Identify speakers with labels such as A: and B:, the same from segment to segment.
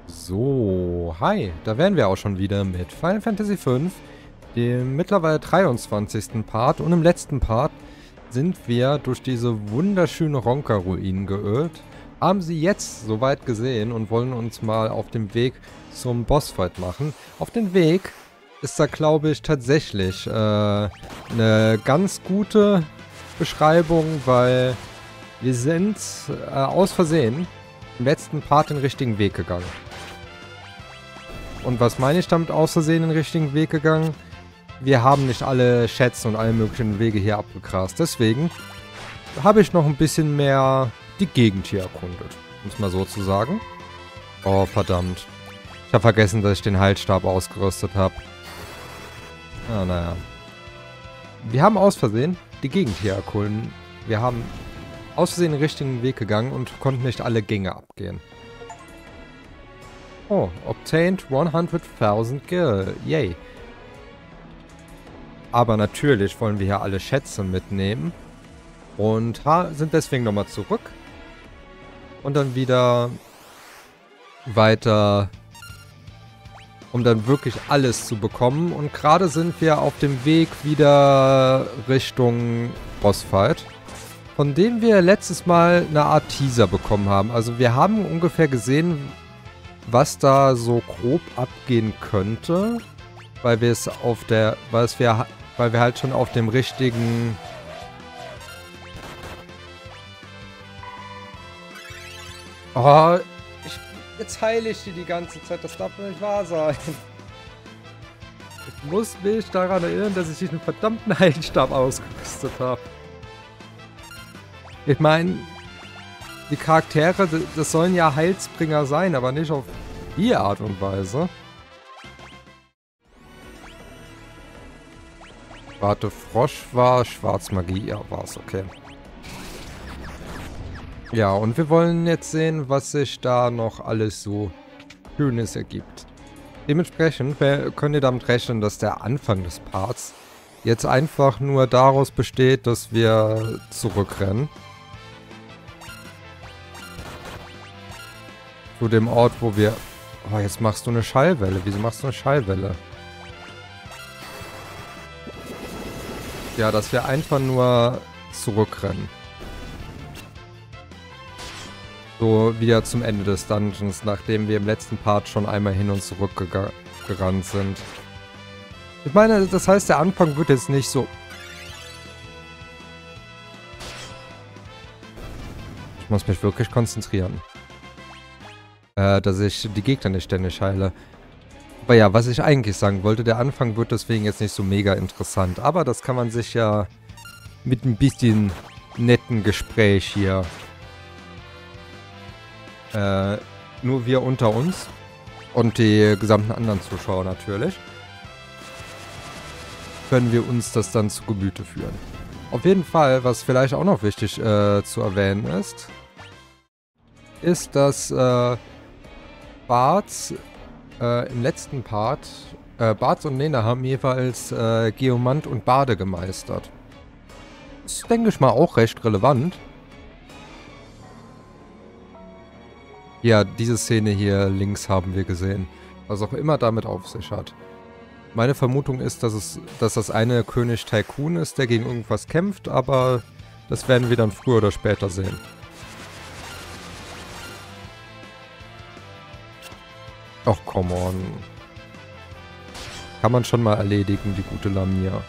A: So, hi, da wären wir auch schon wieder mit Final Fantasy V, dem mittlerweile 23. Part. Und im letzten Part sind wir durch diese wunderschöne Ronka-Ruinen geirrt, haben sie jetzt soweit gesehen und wollen uns mal auf dem Weg zum Bossfight machen. Auf dem Weg ist da, glaube ich, tatsächlich eine ganz gute Beschreibung, weil wir sind aus Versehen im letzten Part den richtigen Weg gegangen. Und was meine ich damit aus Versehen den richtigen Weg gegangen? Wir haben nicht alle Schätze und alle möglichen Wege hier abgegrast. Deswegen habe ich noch ein bisschen mehr die Gegend hier erkundet. Um es mal so zu sagen. Oh, verdammt. Ich habe vergessen, dass ich den Heilstab ausgerüstet habe. Ah, naja. Wir haben aus Versehen die Gegend hier erkunden. Wir haben aus Versehen den richtigen Weg gegangen und konnten nicht alle Gänge abgehen. Oh, obtained 100.000 Gil. Yay. Aber natürlich wollen wir hier alle Schätze mitnehmen. Und sind deswegen nochmal zurück. Und dann wieder weiter, um dann wirklich alles zu bekommen. Und gerade sind wir auf dem Weg wieder Richtung Bossfight, von dem wir letztes Mal eine Art Teaser bekommen haben. Also wir haben ungefähr gesehen, was da so grob abgehen könnte, weil wir es auf der, weil wir halt schon auf dem richtigen jetzt heile ich die ganze Zeit, das darf nicht wahr sein. Ich muss mich daran erinnern, dass ich diesen verdammten Heilstab ausgerüstet habe. Ich meine, die Charaktere, das sollen ja Heilsbringer sein, aber nicht auf die Art und Weise. Warte, Frosch war Schwarzmagie. Ja, war's, okay. Ja, und wir wollen jetzt sehen, was sich da noch alles so Schönes ergibt. Dementsprechend könnt ihr damit rechnen, dass der Anfang des Parts jetzt einfach nur daraus besteht, dass wir zurückrennen. Zu dem Ort, wo wir... Oh, jetzt machst du eine Schallwelle. Wieso machst du eine Schallwelle? Ja, dass wir einfach nur zurückrennen. So wieder zum Ende des Dungeons, nachdem wir im letzten Part schon einmal hin und zurück gerannt sind. Ich meine, das heißt, der Anfang wird jetzt nicht so... Ich muss mich wirklich konzentrieren. Dass ich die Gegner nicht ständig heile. Aber ja, was ich eigentlich sagen wollte, der Anfang wird deswegen jetzt nicht so mega interessant. Aber das kann man sich ja mit ein bisschen netten Gespräch hier... nur wir unter uns und die gesamten anderen Zuschauer natürlich, können wir uns das dann zu Gemüte führen. Auf jeden Fall, was vielleicht auch noch wichtig zu erwähnen ist, dass Bartz im letzten Part, Bartz und Lena haben jeweils Geomant und Bade gemeistert. Das ist, denke ich mal, auch recht relevant. Ja, diese Szene hier links haben wir gesehen. Was auch immer damit auf sich hat. Meine Vermutung ist, dass das eine König Tycoon ist, der gegen irgendwas kämpft, aber das werden wir dann früher oder später sehen. Ach, come on. Kann man schon mal erledigen, die gute Lamia.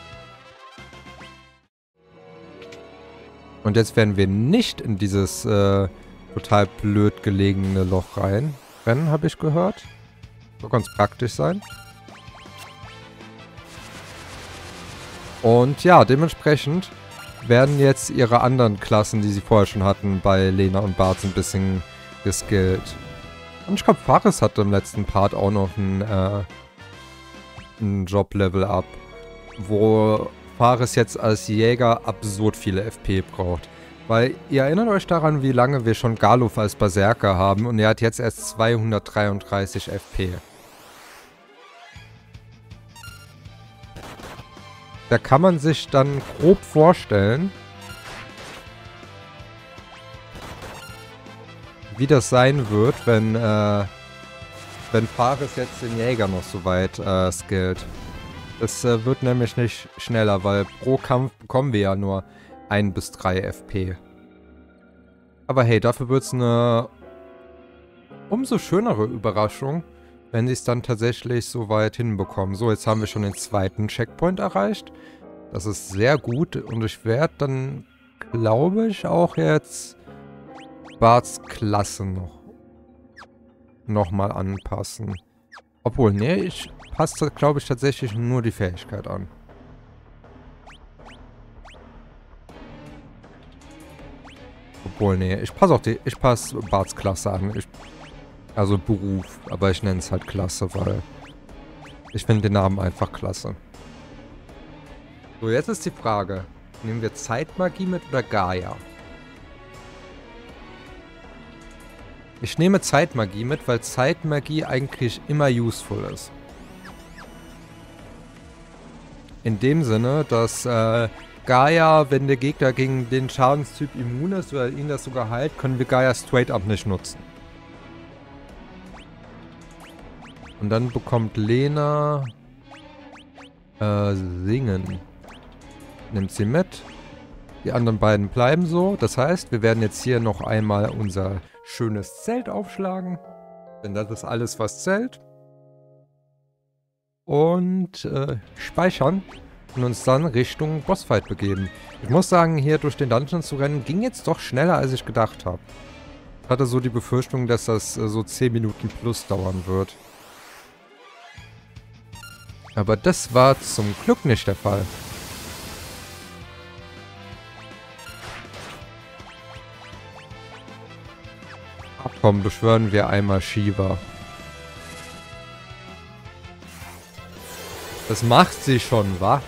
A: Und jetzt werden wir nicht in dieses total blöd gelegene Loch rennen, habe ich gehört. Soll ganz praktisch sein. Und ja, dementsprechend werden jetzt ihre anderen Klassen, die sie vorher schon hatten, bei Lena und Bartz ein bisschen geskillt. Und ich glaube, Faris hatte im letzten Part auch noch ein Job-Level-Up, wo Faris jetzt als Jäger absurd viele FP braucht. Weil, ihr erinnert euch daran, wie lange wir schon Galuf als Berserker haben und er hat jetzt erst 233 FP. Da kann man sich dann grob vorstellen, wie das sein wird, wenn wenn Fares jetzt den Jäger noch so weit skillt. Das wird nämlich nicht schneller, weil pro Kampf bekommen wir ja nur 1 bis 3 FP. Aber hey, dafür wird es eine umso schönere Überraschung, wenn sie es dann tatsächlich so weit hinbekommen. So, jetzt haben wir schon den 2. Checkpoint erreicht. Das ist sehr gut und ich werde dann, glaube ich, auch jetzt Barts Klasse noch mal anpassen. Obwohl, nee, ich passe, glaube ich, tatsächlich nur die Fähigkeit an. Obwohl, nee, ich passe Barts Klasse an. Also Beruf, aber ich nenne es halt Klasse, weil ich finde den Namen einfach klasse. So, jetzt ist die Frage, nehmen wir Zeitmagie mit oder Gaia? Ich nehme Zeitmagie mit, weil Zeitmagie eigentlich immer useful ist. In dem Sinne, dass Gaia, wenn der Gegner gegen den Schadenstyp immun ist oder ihn das sogar heilt, können wir Gaia straight up nicht nutzen. Und dann bekommt Lena Singen. Nimmt sie mit. Die anderen beiden bleiben so. Das heißt, wir werden jetzt hier noch einmal unser schönes Zelt aufschlagen. Denn das ist alles, was zählt. Und speichern. Und uns dann Richtung Bossfight begeben. Ich muss sagen, hier durch den Dungeon zu rennen, ging jetzt doch schneller, als ich gedacht habe. Ich hatte so die Befürchtung, dass das so 10 Minuten plus dauern wird. Aber das war zum Glück nicht der Fall. Ach komm, beschwören wir einmal Shiva. Das macht sie schon, wa?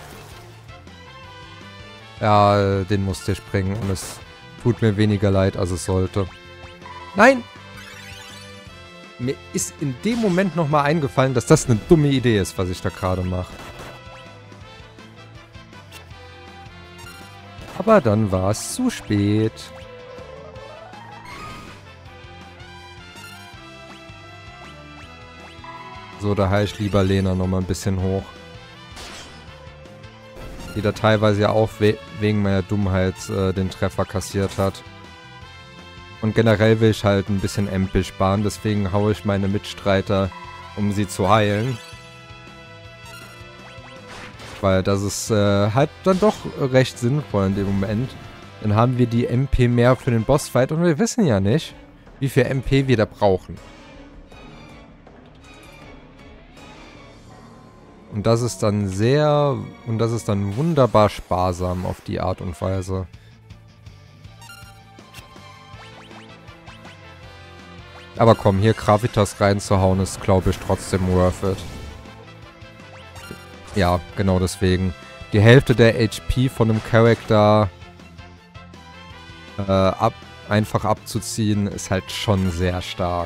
A: Ja, den musste ich bringen und es tut mir weniger leid, als es sollte. Nein! Mir ist in dem Moment nochmal eingefallen, dass das eine dumme Idee ist, was ich da gerade mache. Aber dann war es zu spät. So, da heiße ich lieber Lena nochmal ein bisschen hoch. Die da teilweise ja auch wegen meiner Dummheit den Treffer kassiert hat. Und generell will ich halt ein bisschen MP sparen, deswegen haue ich meine Mitstreiter, um sie zu heilen. Weil das ist halt dann doch recht sinnvoll in dem Moment. Dann haben wir die MP mehr für den Bossfight und wir wissen ja nicht, wie viel MP wir da brauchen. Und das ist dann wunderbar sparsam auf die Art und Weise. Aber komm, hier Gravitas reinzuhauen ist, glaube ich, trotzdem worth it. Ja, genau deswegen. Die Hälfte der HP von einem Charakter einfach abzuziehen, ist halt schon sehr stark.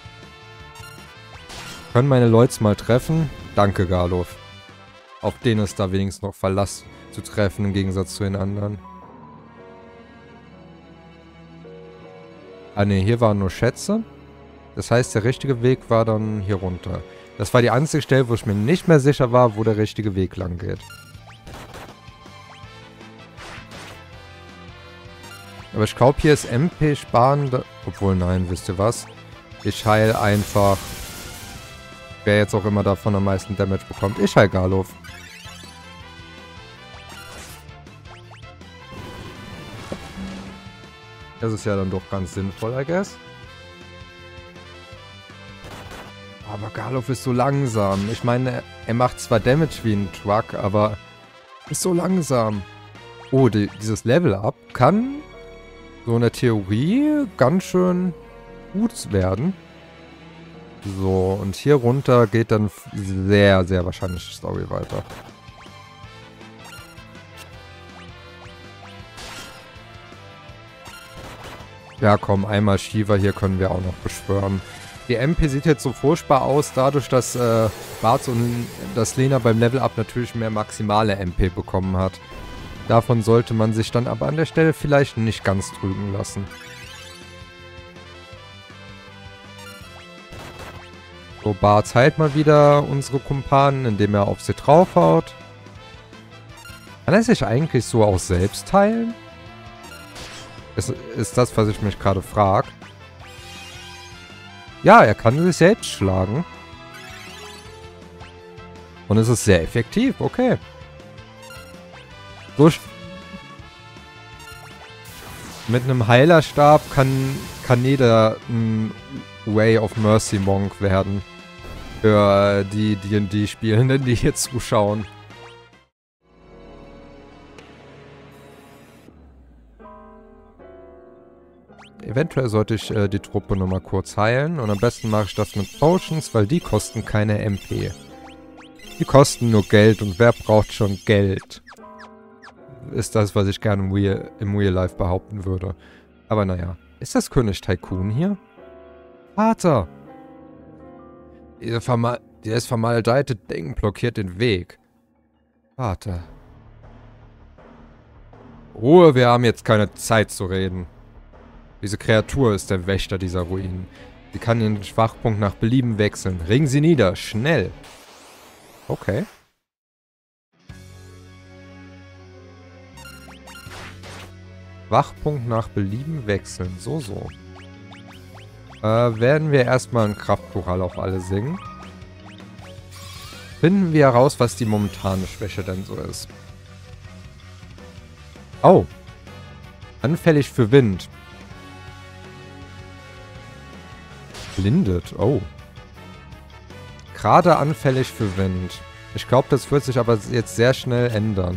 A: Können meine Leute mal treffen? Danke, Garlof. Auf den ist da wenigstens noch Verlass zu treffen, im Gegensatz zu den anderen. Ah ne, hier waren nur Schätze. Das heißt, der richtige Weg war dann hier runter. Das war die einzige Stelle, wo ich mir nicht mehr sicher war, wo der richtige Weg lang geht. Aber ich glaube, hier ist MP sparen. Obwohl, nein, wisst ihr was? Ich heile einfach. Wer jetzt auch immer davon am meisten Damage bekommt. Ich heile Garlof. Das ist ja dann doch ganz sinnvoll, I guess. Aber Garlof ist so langsam. Ich meine, er macht zwar Damage wie ein Truck, aber ist so langsam. Oh, dieses Level-Up kann so in der Theorie ganz schön gut werden. So, und hier runter geht dann sehr, sehr wahrscheinlich die Story weiter. Ja, komm, einmal Shiva, hier können wir auch noch beschwören. Die MP sieht jetzt so furchtbar aus, dadurch, dass Bartz und das Lena beim Level-Up natürlich mehr maximale MP bekommen hat. Davon sollte man sich dann aber an der Stelle vielleicht nicht ganz trügen lassen. So, Bartz heilt mal wieder unsere Kumpanen, indem er auf sie draufhaut. Kann er sich eigentlich so auch selbst heilen? Ist das, was ich mich gerade frage. Ja, er kann sich selbst schlagen. Und es ist sehr effektiv, okay. So mit einem Heilerstab kann jeder ein Way of Mercy Monk werden. Für die D&D-Spielenden, die hier zuschauen. Eventuell sollte ich die Truppe nochmal kurz heilen. Und am besten mache ich das mit Potions, weil die kosten keine MP. Die kosten nur Geld und wer braucht schon Geld? Ist das, was ich gerne im Real Life behaupten würde. Aber naja. Ist das König Tycoon hier? Vater! Dieses vermaledeite Ding blockiert den Weg. Vater. Ruhe, wir haben jetzt keine Zeit zu reden. Diese Kreatur ist der Wächter dieser Ruinen. Sie kann ihren Schwachpunkt nach Belieben wechseln. Regen sie nieder, schnell. Okay. Wachpunkt nach Belieben wechseln. So. Werden wir erstmal ein Kraftchoral auf alle singen. Finden wir heraus, was die momentane Schwäche denn so ist. Oh. Anfällig für Wind. Blindet. Oh. Gerade anfällig für Wind. Ich glaube, das wird sich aber jetzt sehr schnell ändern.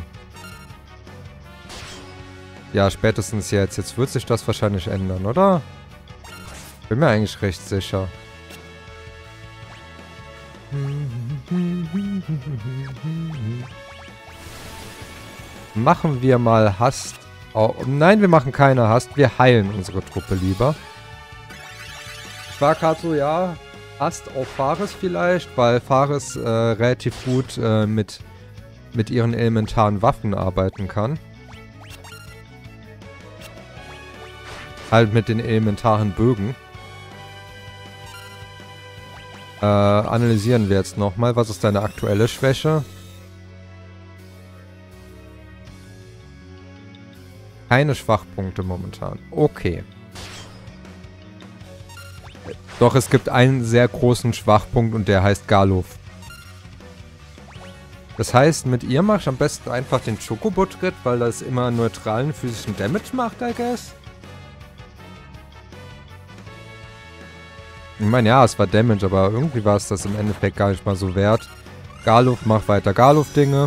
A: Ja, spätestens jetzt. Jetzt wird sich das wahrscheinlich ändern, oder? Bin mir eigentlich recht sicher. Machen wir mal Hast. Oh, nein, wir machen keine Hast. Wir heilen unsere Truppe lieber. Ich war gerade so, ja, Hast auf Fares vielleicht, weil Fares relativ gut mit ihren elementaren Waffen arbeiten kann. Halt mit den elementaren Bögen. Analysieren wir jetzt nochmal. Was ist deine aktuelle Schwäche? Keine Schwachpunkte momentan. Okay. Doch, es gibt einen sehr großen Schwachpunkt und der heißt Galuf. Das heißt, mit ihr mache ich am besten einfach den Chocobo-Tritt, weil das immer neutralen physischen Damage macht, I guess. Ich meine, ja, es war Damage, aber irgendwie war es das im Endeffekt gar nicht mal so wert. Galuf macht weiter Galuf-Dinge.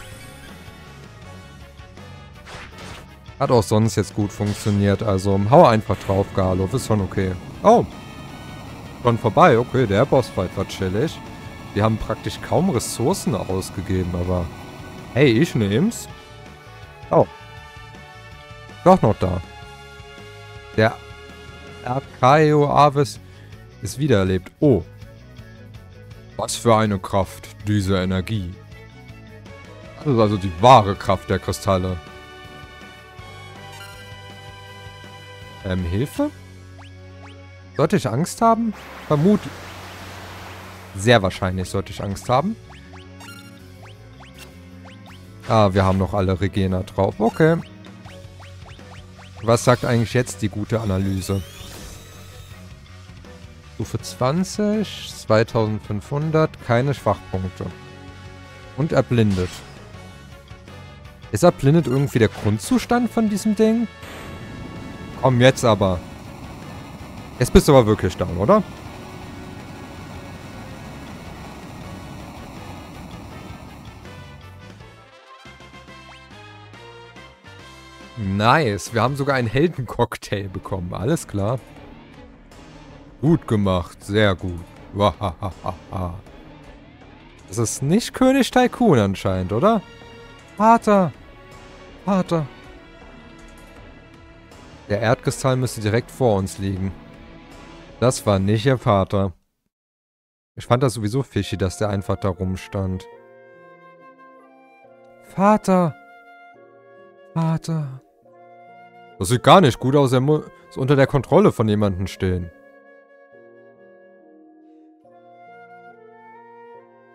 A: Hat auch sonst jetzt gut funktioniert, also hau einfach drauf, Galuf, ist schon okay. Oh, schon vorbei, okay, der Bossfight war chillig. Wir haben praktisch kaum Ressourcen ausgegeben, aber hey, ich nehm's. Oh. Doch noch da. Der Arcaeo Avis ist wiedererlebt. Oh. Was für eine Kraft, diese Energie. Das ist also die wahre Kraft der Kristalle. Hilfe? Sollte ich Angst haben? Vermutlich. Sehr wahrscheinlich sollte ich Angst haben. Ah, wir haben noch alle Regena drauf. Okay. Was sagt eigentlich jetzt die gute Analyse? Stufe 20, 2500, keine Schwachpunkte. Und erblindet. Ist erblindet irgendwie der Grundzustand von diesem Ding? Komm, jetzt aber. Jetzt bist du aber wirklich down, oder? Nice. Wir haben sogar einen Heldencocktail bekommen. Alles klar. Gut gemacht. Sehr gut. Wahahaha. Das ist nicht König Tycoon anscheinend, oder? Vater. Vater. Der Erdkristall müsste direkt vor uns liegen. Das war nicht ihr Vater. Ich fand das sowieso fishy, dass der einfach da rumstand. Vater. Vater. Das sieht gar nicht gut aus. Er muss unter der Kontrolle von jemandem stehen.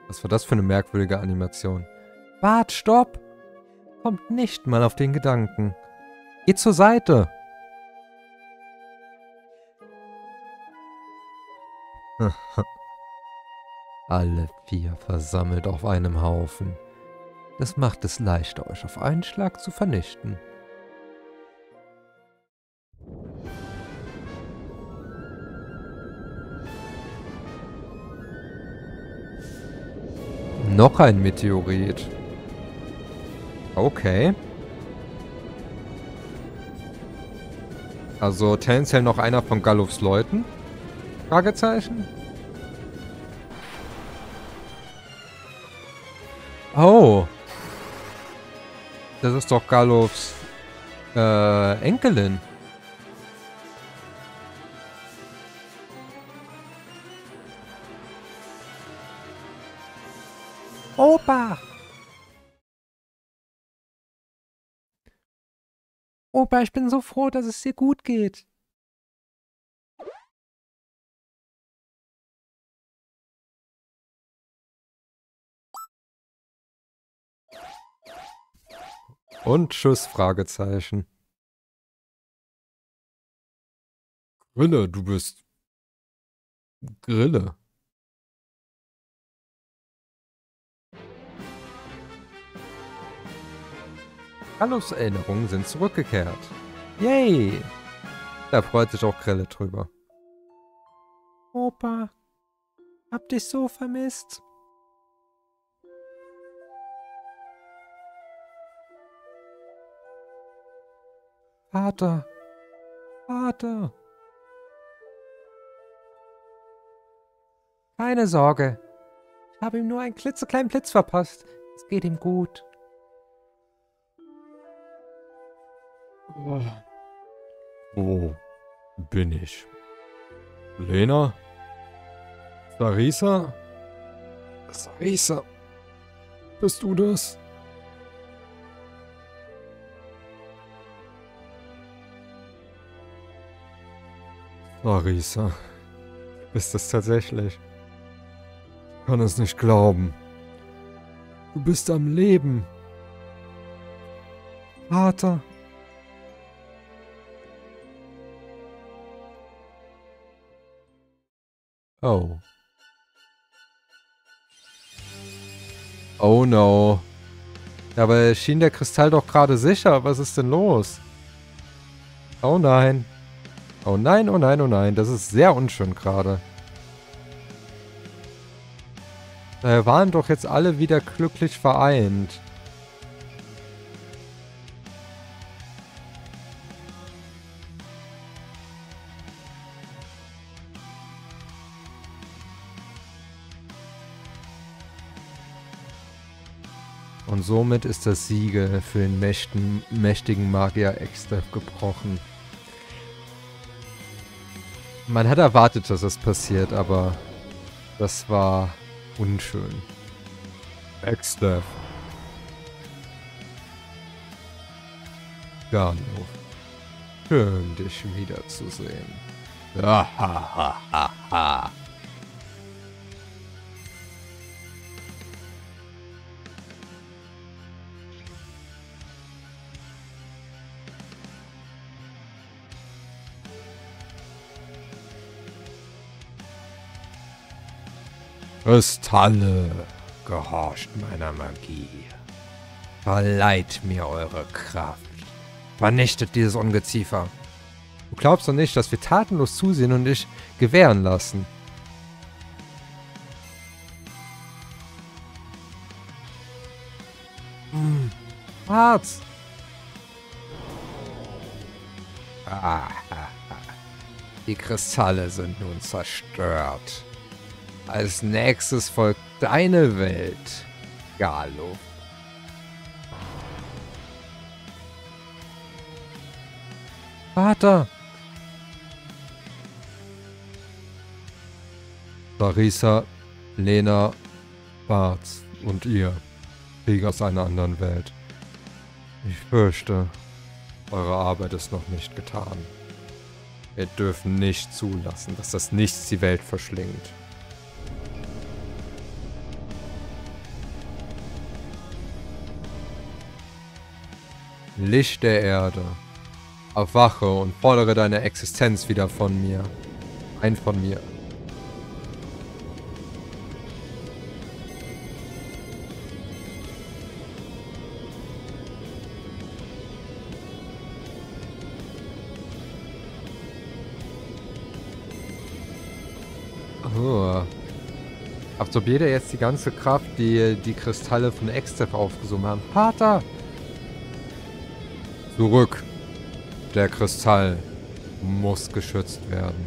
A: Was war das für eine merkwürdige Animation? Bart, stopp! Kommt nicht mal auf den Gedanken. Geht zur Seite! Alle 4 versammelt auf einem Haufen. Das macht es leichter, euch auf einen Schlag zu vernichten. Noch ein Meteorit. Okay. Also tendenziell noch einer von Gallufs Leuten? Fragezeichen? Oh. Das ist doch Gallufs Enkelin. Opa! Opa, ich bin so froh, dass es dir gut geht. Und tschüss, Fragezeichen. Grille, du bist... Grille. Gallufs Erinnerungen sind zurückgekehrt. Yay! Da freut sich auch Grille drüber. Opa, hab dich so vermisst. Vater, Vater. Keine Sorge. Ich habe ihm nur einen klitzekleinen Blitz verpasst. Es geht ihm gut. Wo bin ich? Lena? Sarisa? Sarisa? Bist du das? Sarisa. Bist es tatsächlich? Ich kann es nicht glauben. Du bist am Leben. Vater. Oh. Oh no. Ja, aber schien der Kristall doch gerade sicher. Was ist denn los? Oh nein. Oh nein, oh nein, oh nein. Das ist sehr unschön gerade. Da waren doch jetzt alle wieder glücklich vereint. Und somit ist das Siegel für den mächtigen Magier Exdeath gebrochen. Man hat erwartet, dass das passiert, aber das war unschön. Exdeath. Galluf. Schön, dich wiederzusehen. Ha ha ha ha ha. Kristalle, gehorcht meiner Magie. Verleiht mir eure Kraft. Vernichtet dieses Ungeziefer. Du glaubst doch nicht, dass wir tatenlos zusehen und dich gewähren lassen. Harz! Die Kristalle sind nun zerstört. Als nächstes folgt deine Welt, Galluf. Vater! Sarisa, Lena, Bart und ihr, Krieger aus einer anderen Welt. Ich fürchte, eure Arbeit ist noch nicht getan. Wir dürfen nicht zulassen, dass das Nichts die Welt verschlingt. Licht der Erde, erwache und fordere deine Existenz wieder von mir. Ein von mir. Oh. Absorbiert er jetzt die ganze Kraft, die die Kristalle von Extef aufgesogen haben. Pater! Zurück! Der Kristall muss geschützt werden.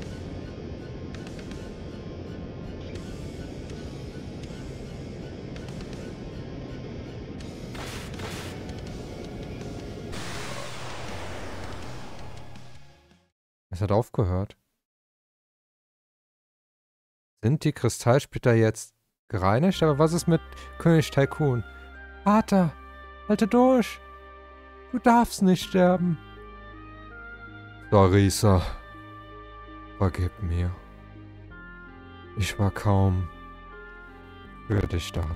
A: Es hat aufgehört. Sind die Kristallsplitter jetzt gereinigt? Aber was ist mit König Tycoon? Vater, halte durch! Du darfst nicht sterben. Sarisa, vergib mir. Ich war kaum für dich da.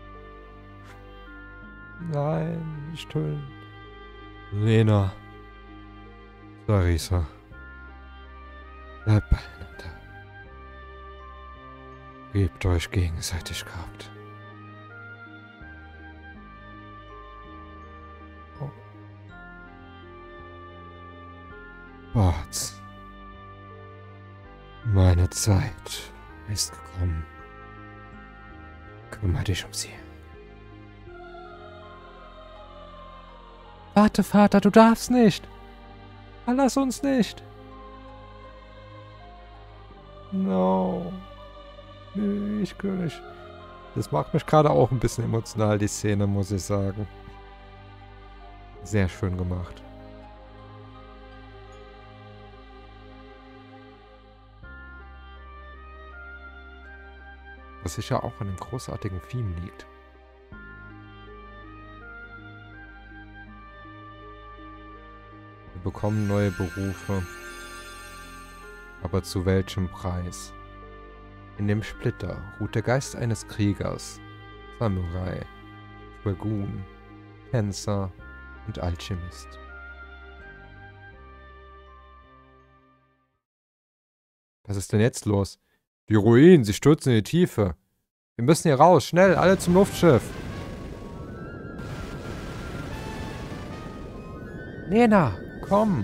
A: Nein, nicht tun. Lena, Sarisa, bleibt beieinander. Gebt euch gegenseitig Kraft. Oh. Bartz. Meine Zeit ist gekommen. Kümmere dich um sie. Warte, Vater, du darfst nicht. Verlass uns nicht. No. Nee, ich König. Das macht mich gerade auch ein bisschen emotional, die Szene, muss ich sagen. Sehr schön gemacht. Was sicher auch an dem großartigen Theme liegt. Wir bekommen neue Berufe. Aber zu welchem Preis? In dem Splitter ruht der Geist eines Kriegers, Samurai, Dragoon, Tänzer und Alchemist. Was ist denn jetzt los? Die Ruinen, sie stürzen in die Tiefe. Wir müssen hier raus, schnell, alle zum Luftschiff. Lena, komm.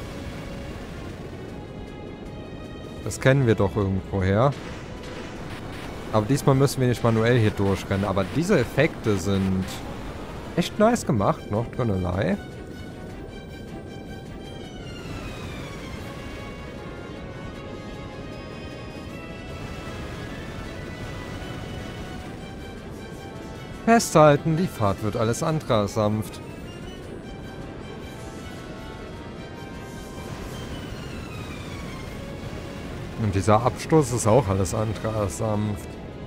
A: Das kennen wir doch irgendwoher. Aber diesmal müssen wir nicht manuell hier durchrennen. Aber diese Effekte sind echt nice gemacht, not gonna lie. Festhalten, die Fahrt wird alles andere als sanft. Und dieser Abstoß ist auch alles andere als sanft.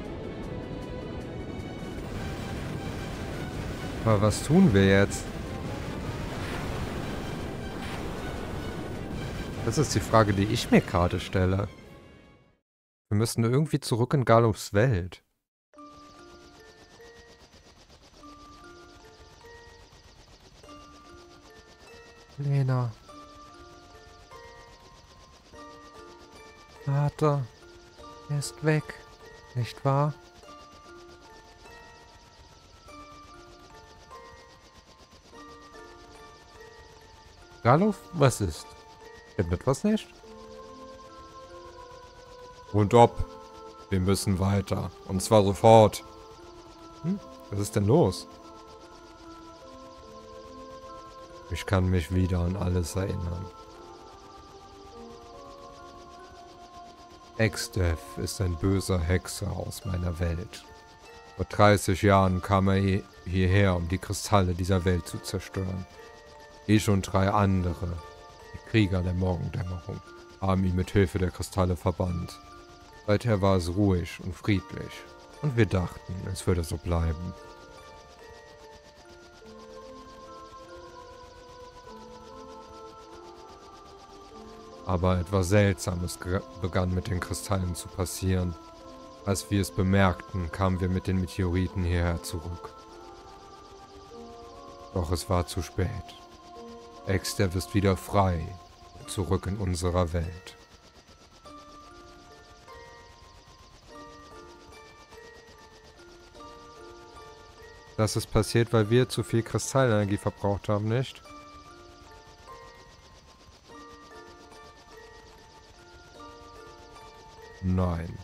A: Aber was tun wir jetzt? Das ist die Frage, die ich mir gerade stelle. Wir müssen irgendwie zurück in Gallops Welt. Lena. Vater. Er ist weg. Nicht wahr? Gallof, was ist? Stimmt etwas nicht? Und ob? Wir müssen weiter. Und zwar sofort. Was ist denn los? Ich kann mich wieder an alles erinnern. Extef ist ein böser Hexer aus meiner Welt. Vor 30 Jahren kam er hierher, um die Kristalle dieser Welt zu zerstören. Ich und 3 andere, die Krieger der Morgendämmerung, haben ihn mit Hilfe der Kristalle verbannt. Seither war es ruhig und friedlich, und wir dachten, es würde so bleiben. Aber etwas Seltsames begann mit den Kristallen zu passieren. Als wir es bemerkten, kamen wir mit den Meteoriten hierher zurück. Doch es war zu spät. Exdev ist wieder frei. Zurück in unserer Welt. Das ist passiert, weil wir zu viel Kristallenergie verbraucht haben, nicht? Nein.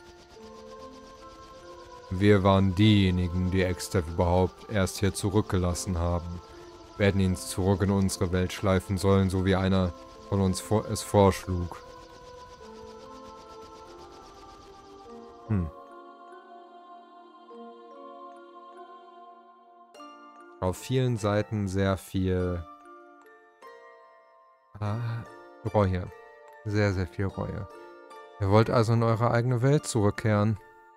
A: Wir waren diejenigen, die Exdev überhaupt erst hier zurückgelassen haben. Wir hätten ihn zurück in unsere Welt schleifen sollen, so wie einer von uns es vorschlug. Auf vielen Seiten sehr viel Reue. Sehr, sehr viel Reue. Ihr wollt also in eure eigene Welt zurückkehren.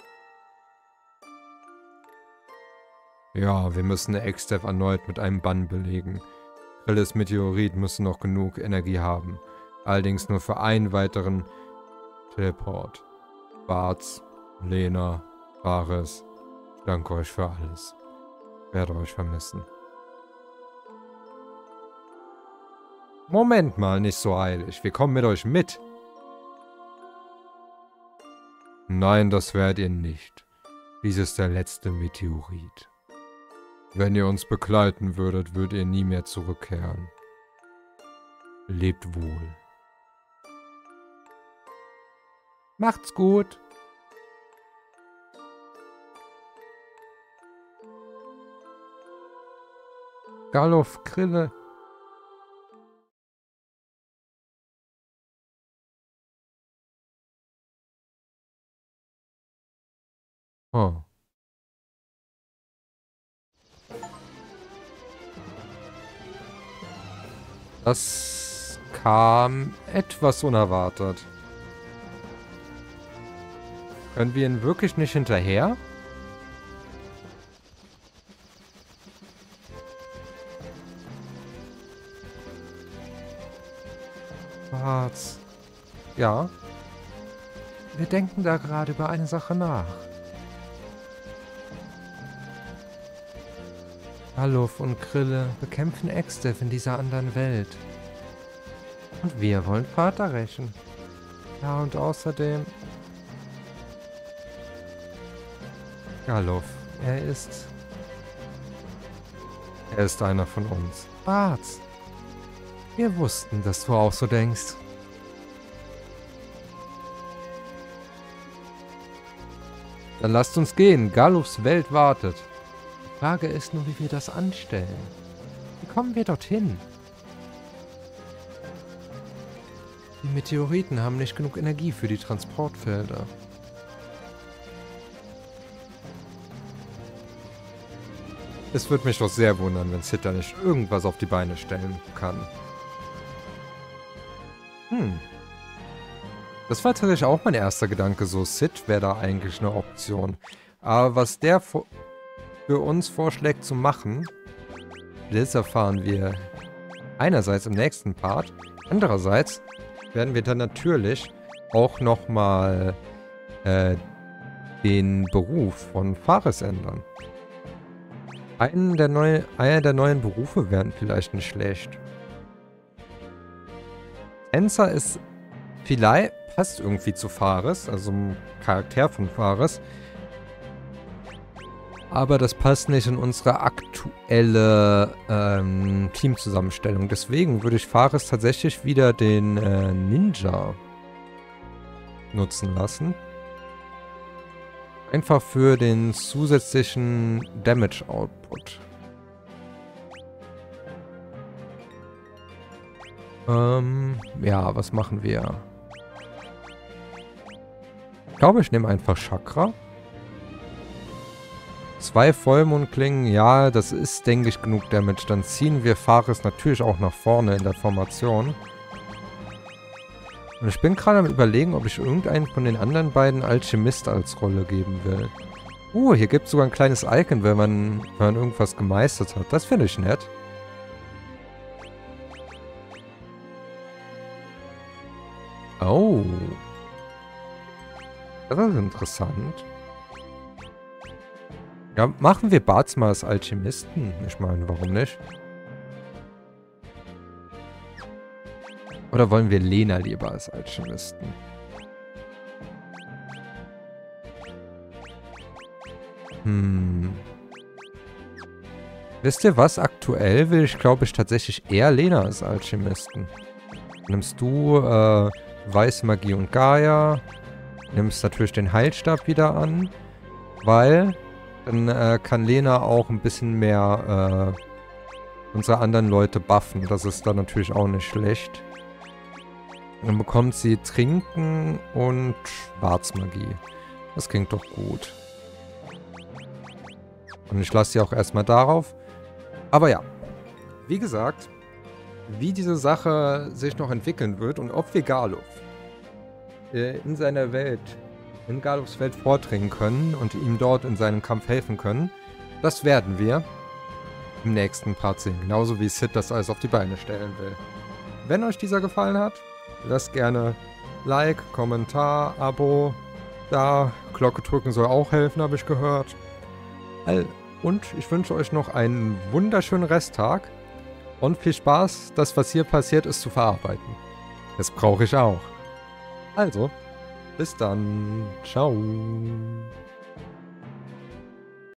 A: Ja, wir müssen Exdev erneut mit einem Bann belegen. Krilles Meteorit müssen noch genug Energie haben. Allerdings nur für einen weiteren Teleport. Bartz, Lena, Fares, ich danke euch für alles. Ich werde euch vermissen. Moment mal, nicht so eilig. Wir kommen mit euch mit. Nein, das werdet ihr nicht. Dies ist der letzte Meteorit. Wenn ihr uns begleiten würdet, würdet ihr nie mehr zurückkehren. Lebt wohl. Macht's gut. Galuf, Krille. Oh. Das kam etwas unerwartet. Können wir ihn wirklich nicht hinterher? Schwarz. Ja. Wir denken da gerade über eine Sache nach. Galuf und Krille bekämpfen Exdev in dieser anderen Welt. Und wir wollen Vater rächen. Ja, und außerdem... Galuf, er ist einer von uns. Bartz. Wir wussten, dass du auch so denkst. Dann lasst uns gehen. Galufs Welt wartet. Die Frage ist nur, wie wir das anstellen. Wie kommen wir dorthin? Die Meteoriten haben nicht genug Energie für die Transportfelder. Es würde mich doch sehr wundern, wenn Sid da nicht irgendwas auf die Beine stellen kann. Das war tatsächlich auch mein erster Gedanke, so Sid wäre da eigentlich eine Option. Aber was der für uns vorschlägt zu machen, das erfahren wir einerseits im nächsten Part. Andererseits werden wir dann natürlich auch nochmal den Beruf von Fares ändern. Einer der neuen Berufe wären vielleicht nicht schlecht. Enza ist vielleicht, passt irgendwie zu Fares, also ein Charakter von Fares. Aber das passt nicht in unsere aktuelle Teamzusammenstellung. Deswegen würde ich Fares tatsächlich wieder den Ninja nutzen lassen. Einfach für den zusätzlichen Damage Output. Ja, was machen wir? Ich glaube, ich nehme einfach Chakra. 2 Vollmondklingen, ja, das ist, denke ich, genug Damage. Dann ziehen wir Fares natürlich auch nach vorne in der Formation. Und ich bin gerade am Überlegen, ob ich irgendeinen von den anderen beiden Alchemist als Rolle geben will. Hier gibt es sogar ein kleines Icon, wenn man irgendwas gemeistert hat. Das finde ich nett. Oh. Das ist interessant. Ja, machen wir Bartz mal als Alchemisten. Ich meine, warum nicht? Oder wollen wir Lena lieber als Alchemisten? Wisst ihr was? Aktuell will ich, glaube ich, tatsächlich eher Lena als Alchemisten. Nimmst du Weißmagie und Gaia. Nimmst natürlich den Heilstab wieder an. Weil dann kann Lena auch ein bisschen mehr unsere anderen Leute buffen. Das ist dann natürlich auch nicht schlecht. Dann bekommt sie Trinken und Schwarzmagie. Das klingt doch gut. Und ich lasse sie auch erstmal darauf. Aber ja, wie gesagt, wie diese Sache sich noch entwickeln wird und ob wir Galuf in seiner Welt, in Galufs Welt vordringen können und ihm dort in seinem Kampf helfen können, das werden wir im nächsten Part sehen. Genauso wie Sid das alles auf die Beine stellen will. Wenn euch dieser gefallen hat, lasst gerne Like, Kommentar, Abo da. Glocke drücken soll auch helfen, habe ich gehört. Und ich wünsche euch noch einen wunderschönen Resttag und viel Spaß, das, was hier passiert ist, zu verarbeiten. Das brauche ich auch. Also, bis dann. Ciao.